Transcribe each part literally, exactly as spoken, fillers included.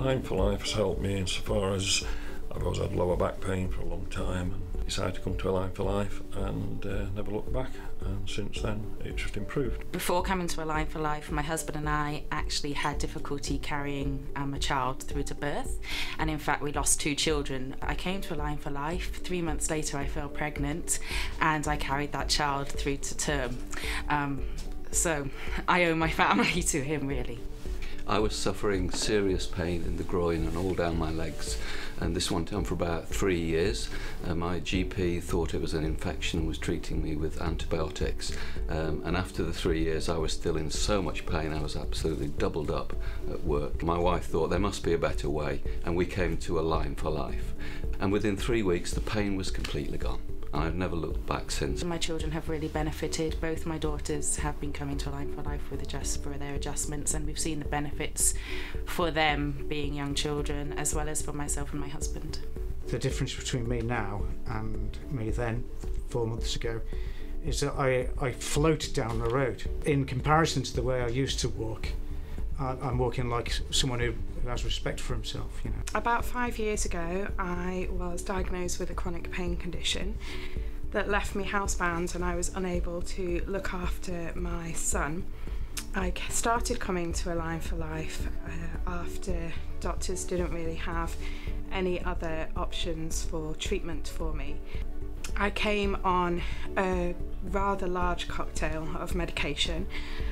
Align for Life has helped me insofar as I've always had lower back pain for a long time and decided to come to Align for Life and uh, never looked back, and since then it's just improved. Before coming to Align for Life, my husband and I actually had difficulty carrying um, a child through to birth, and in fact we lost two children. I came to Align for Life, three months later I fell pregnant and I carried that child through to term. Um, so I owe my family to him, really. I was suffering serious pain in the groin and all down my legs, and this went on for about three years. Uh, my G P thought it was an infection and was treating me with antibiotics, um, and after the three years I was still in so much pain I was absolutely doubled up at work. My wife thought there must be a better way, and we came to Align for Life, and within three weeks the pain was completely gone. And I've never looked back since. My children have really benefited. Both my daughters have been coming to Align for Life with adjust for their adjustments, and we've seen the benefits for them being young children, as well as for myself and my husband. The difference between me now and me then, four months ago, is that I, I float down the road. In comparison to the way I used to walk, I, I'm walking like someone who who has respect for himself, you know. About five years ago, I was diagnosed with a chronic pain condition that left me housebound, and I was unable to look after my son. I started coming to Align for Life uh, after doctors didn't really have any other options for treatment for me. I came on a rather large cocktail of medication,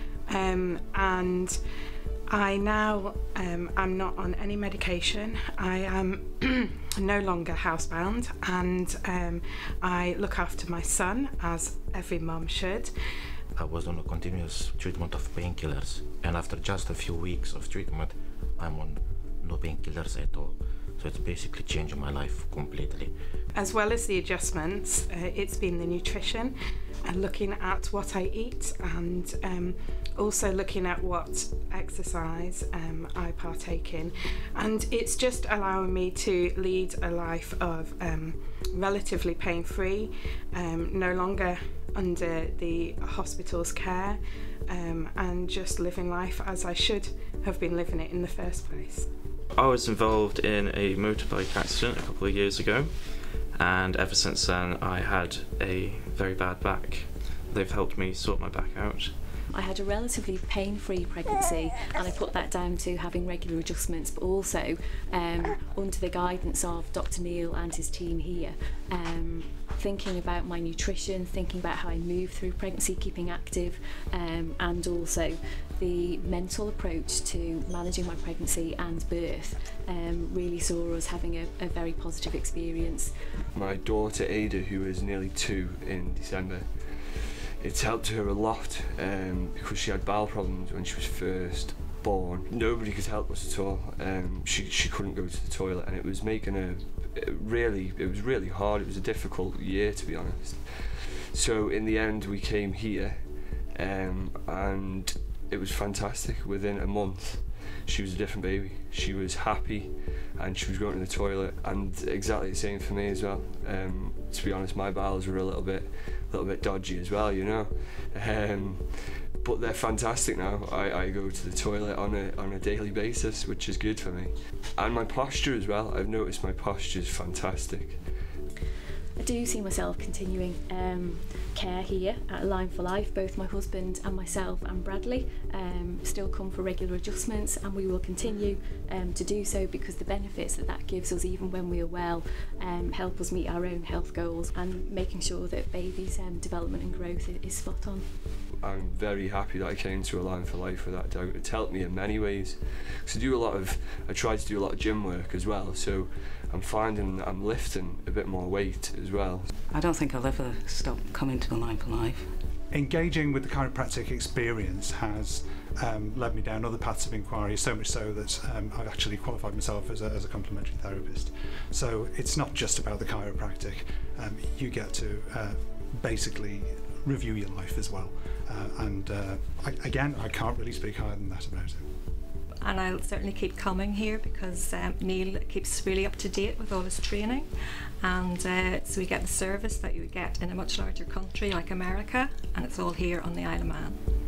um, and I now um, am not on any medication. I am no longer housebound, and um, I look after my son as every mum should. I was on a continuous treatment of painkillers, and after just a few weeks of treatment I'm on no painkillers at all. So it's basically changed my life completely. As well as the adjustments, uh, it's been the nutrition and looking at what I eat, and um, also looking at what exercise um, I partake in. And it's just allowing me to lead a life of um, relatively pain-free, um, no longer under the hospital's care, um, and just living life as I should have been living it in the first place. I was involved in a motorbike accident a couple of years ago, and ever since then I had a very bad back. They've helped me sort my back out. I had a relatively pain-free pregnancy, and I put that down to having regular adjustments, but also um, under the guidance of Doctor Neil and his team here, um, thinking about my nutrition, thinking about how I move through pregnancy, keeping active, um, and also the mental approach to managing my pregnancy and birth um, really saw us having a, a very positive experience. My daughter Ada, who is nearly two in December, it's helped her a lot um, because she had bowel problems when she was first born. Nobody could help us at all. Um, she, she couldn't go to the toilet, and it was making her really, it was really hard. It was a difficult year, to be honest. So in the end we came here, um, and it was fantastic. Within a month she was a different baby. She was happy and she was going to the toilet, and exactly the same for me as well. Um, to be honest, my bowels were a little bit a little bit dodgy as well, you know. Um, but they're fantastic now. I, I go to the toilet on a on a daily basis, which is good for me. And my posture as well. I've noticed my posture is fantastic. I do see myself continuing um, care here at Align for Life. Both my husband and myself and Bradley um, still come for regular adjustments, and we will continue um, to do so, because the benefits that that gives us, even when we are well, um, help us meet our own health goals, and making sure that baby's um, development and growth is spot on. I'm very happy that I came to Align for Life without doubt. It's helped me in many ways. Because I do a lot of, I try to do a lot of gym work as well, so I'm finding that I'm lifting a bit more weight as well. I don't think I'll ever stop coming to Align for Life. Engaging with the chiropractic experience has um, led me down other paths of inquiry, so much so that um, I've actually qualified myself as a, as a complementary therapist. So it's not just about the chiropractic. Um, you get to uh, basically review your life as well. Uh, and uh, I, again, I can't really speak higher than that about it. And I'll certainly keep coming here because um, Neil keeps really up to date with all his training, and uh, so we get the service that you would get in a much larger country like America, and it's all here on the Isle of Man.